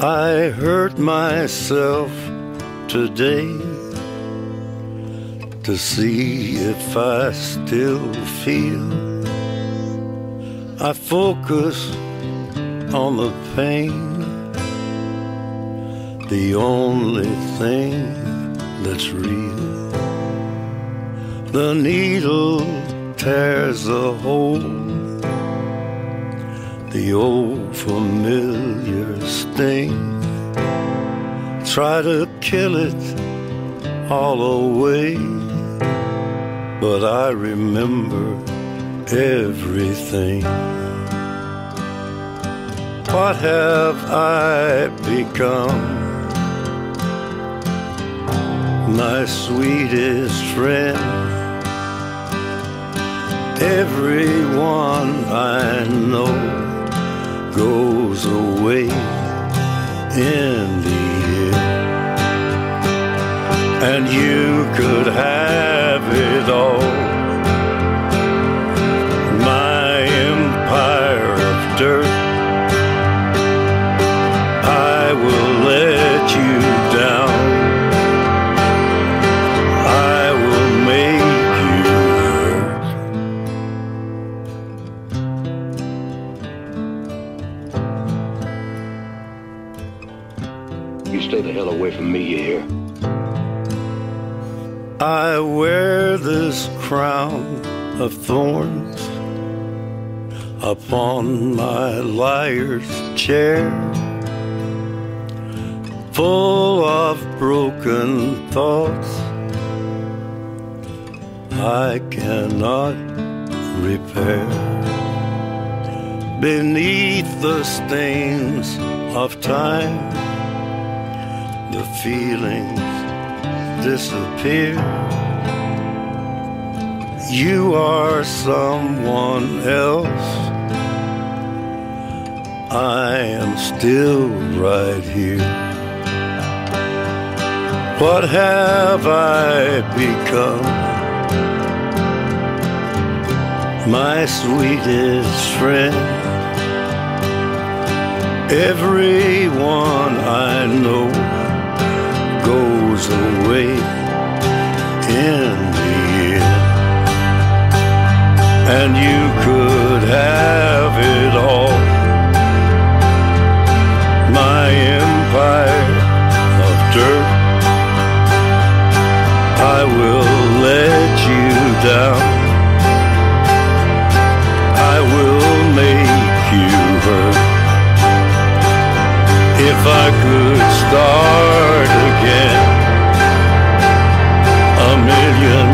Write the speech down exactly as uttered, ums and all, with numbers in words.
I hurt myself today to see if I still feel. I focus on the pain, the only thing that's real. The needle tears a hole, the old familiar sting. Try to kill it all away, but I remember everything. What have I become? My sweetest friend. Everyone I know goes away in the end, and you could have it all. My empire of dirt, I will let you down. I will make you hurt. You stay the hell away from me, you hear? I wear this crown of thorns upon my liar's chair, full of broken thoughts I cannot repair. Beneath the stains of time, the feelings disappear. You are someone else, I am still right here. What have I become? My sweetest friend. Everyone I know goes away in the end, and you could have it all. My empire of dirt, I will let you down. I will make you hurt. If I could start again a million